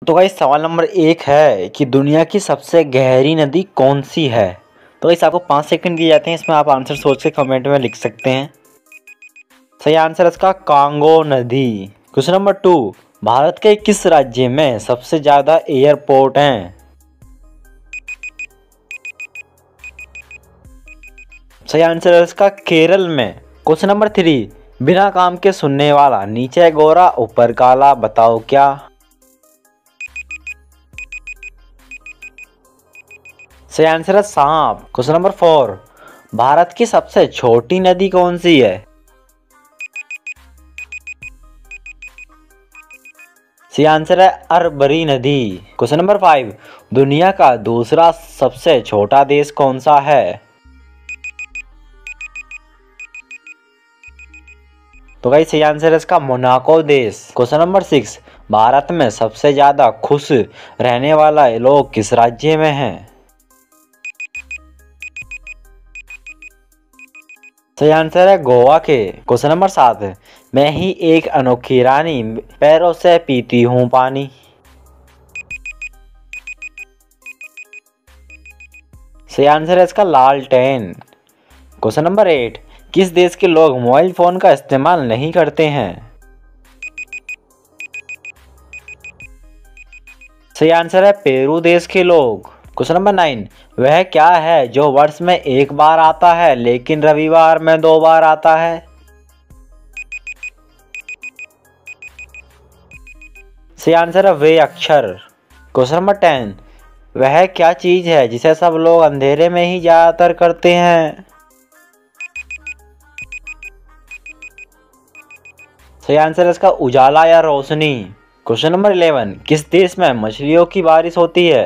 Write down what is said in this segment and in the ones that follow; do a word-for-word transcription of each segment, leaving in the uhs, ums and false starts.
तो गाइस सवाल नंबर एक है कि दुनिया की सबसे गहरी नदी कौन सी है। तो गाइस आपको पाँच सेकंड दिए जाते हैं, इसमें आप आंसर सोच के कमेंट में लिख सकते हैं। सही आंसर है इसका कांगो नदी। क्वेश्चन नंबर टू, भारत के किस राज्य में सबसे ज़्यादा एयरपोर्ट हैं। सही आंसर है इसका केरल में। क्वेश्चन नंबर थ्री, बिना काम के सुनने वाला, नीचे गोरा ऊपर काला, बताओ क्या। सही आंसर है सांप। क्वेश्चन नंबर फोर, भारत की सबसे छोटी नदी कौन सी है। सही आंसर है अरबरी नदी। क्वेश्चन नंबर फाइव, दुनिया का दूसरा सबसे छोटा देश कौन सा है। तो भाई सही आंसर है इसका मोनाको देश। क्वेश्चन नंबर सिक्स, भारत में सबसे ज्यादा खुश रहने वाला लोग किस राज्य में हैं। सही आंसर है गोवा के। क्वेश्चन नंबर सात, मैं ही एक अनोखी रानी, पैरों से पीती हूँ पानी। सही आंसर है इसका लालटेन। क्वेश्चन नंबर एट, किस देश के लोग मोबाइल फोन का इस्तेमाल नहीं करते हैं। सही आंसर है पेरू देश के लोग। क्वेश्चन नंबर नाइन, वह क्या है जो वर्ष में एक बार आता है लेकिन रविवार में दो बार आता है। सही आंसर है वे अक्षर। क्वेश्चन नंबर टेन, वह क्या चीज है जिसे सब लोग अंधेरे में ही ज्यादातर करते हैं। सही आंसर है इसका उजाला या रोशनी। क्वेश्चन नंबर इलेवन, किस देश में मछलियों की बारिश होती है।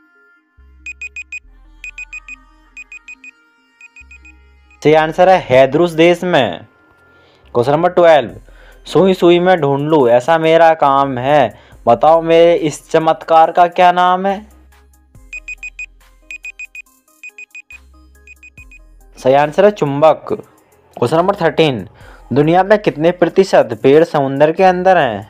सही आंसर है हैदरूस देश में। क्वेश्चन नंबर ट्वेल्व, सुई सुई में ढूंढ लूं ऐसा मेरा काम है, बताओ मेरे इस चमत्कार का क्या नाम है। सही आंसर है चुंबक। क्वेश्चन नंबर थर्टीन, दुनिया में कितने प्रतिशत पेड़ समुद्र के अंदर हैं।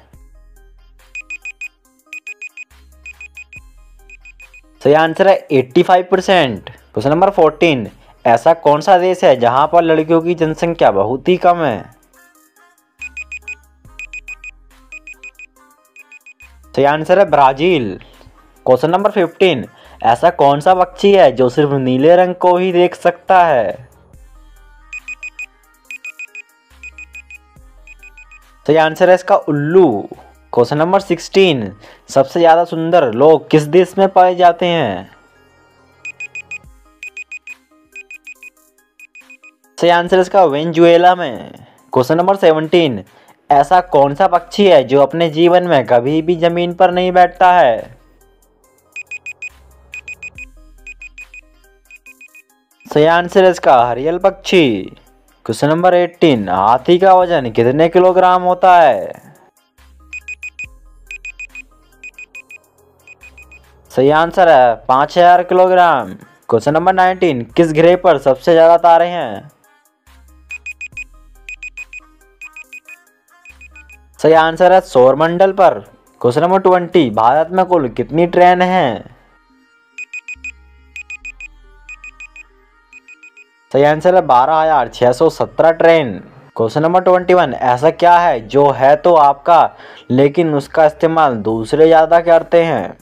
सही आंसर है पचासी परसेंट। क्वेश्चन नंबर फोर्टीन, ऐसा कौन सा देश है जहां पर लड़कियों की जनसंख्या बहुत ही कम है। सही आंसर है ब्राजील। क्वेश्चन नंबर फिफ्टीन, ऐसा कौन सा पक्षी है जो सिर्फ नीले रंग को ही देख सकता है। सही आंसर है इसका उल्लू। क्वेश्चन नंबर सिक्सटीन, सबसे ज्यादा सुंदर लोग किस देश में पाए जाते हैं। सही आंसर है इसका वेनेजुएला में। क्वेश्चन नंबर सेवनटीन, ऐसा कौन सा पक्षी है जो अपने जीवन में कभी भी जमीन पर नहीं बैठता है। सही आंसर है इसका हरियल पक्षी। क्वेश्चन नंबर एटीन, हाथी का वजन कितने किलोग्राम होता है। सही आंसर है पाँच हजार किलोग्राम। क्वेश्चन नंबर नाइनटीन, किस ग्रह पर सबसे ज्यादा तारे हैं। सही आंसर है सौरमंडल पर। क्वेश्चन नंबर ट्वेंटी, भारत में कुल कितनी ट्रेन हैं। सही आंसर है बारह हजार छह सौ सत्रह train. Question number twenty one, ऐसा क्या है जो है तो आपका लेकिन उसका इस्तेमाल दूसरे ज्यादा करते हैं।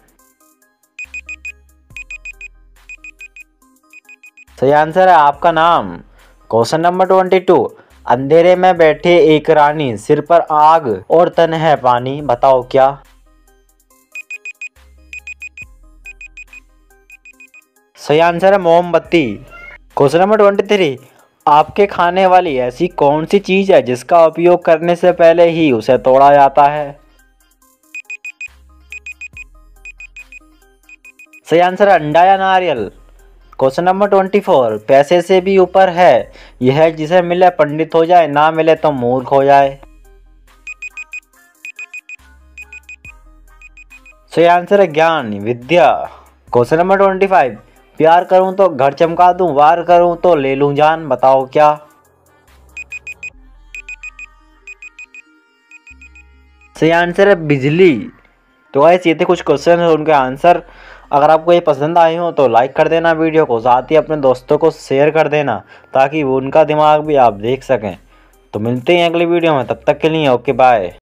सही आंसर है आपका नाम। क्वेश्चन नंबर ट्वेंटी टू, अंधेरे में बैठे एक रानी, सिर पर आग और तन है पानी, बताओ क्या। सही आंसर है मोमबत्ती। क्वेश्चन नंबर ट्वेंटी थ्री, आपके खाने वाली ऐसी कौन सी चीज है जिसका उपयोग करने से पहले ही उसे तोड़ा जाता है। सही आंसर है अंडा या नारियल। क्वेश्चन नंबर ट्वेंटी फोर, पैसे से भी ऊपर है यह जिसे मिले पंडित हो जाए, ना मिले तो मूर्ख हो जाए। सही आंसर है ज्ञान विद्या। क्वेश्चन नंबर ट्वेंटी फाइव, प्यार करूं तो घर चमका दूं, वार करूं तो ले लूं जान, बताओ क्या। सही आंसर है बिजली। तो गाइस ये थे कुछ क्वेश्चन और उनके आंसर। अगर आपको ये पसंद आए हो तो लाइक कर देना वीडियो को, साथ ही अपने दोस्तों को शेयर कर देना ताकि वो उनका दिमाग भी आप देख सकें। तो मिलते हैं अगली वीडियो में, तब तक के लिए ओके बाय।